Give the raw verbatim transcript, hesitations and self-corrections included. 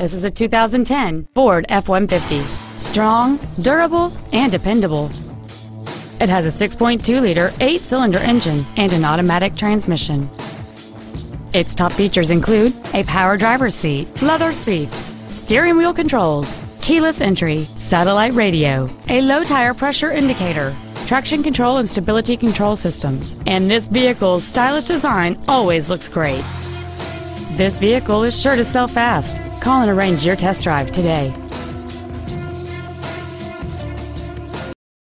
This is a two thousand ten Ford F one fifty. Strong, durable, and dependable. It has a six point two liter eight-cylinder engine and an automatic transmission. Its top features include a power driver's seat, leather seats, steering wheel controls, keyless entry, satellite radio, a low tire pressure indicator, traction control and stability control systems, and this vehicle's stylish design always looks great. This vehicle is sure to sell fast. Call and arrange your test drive today.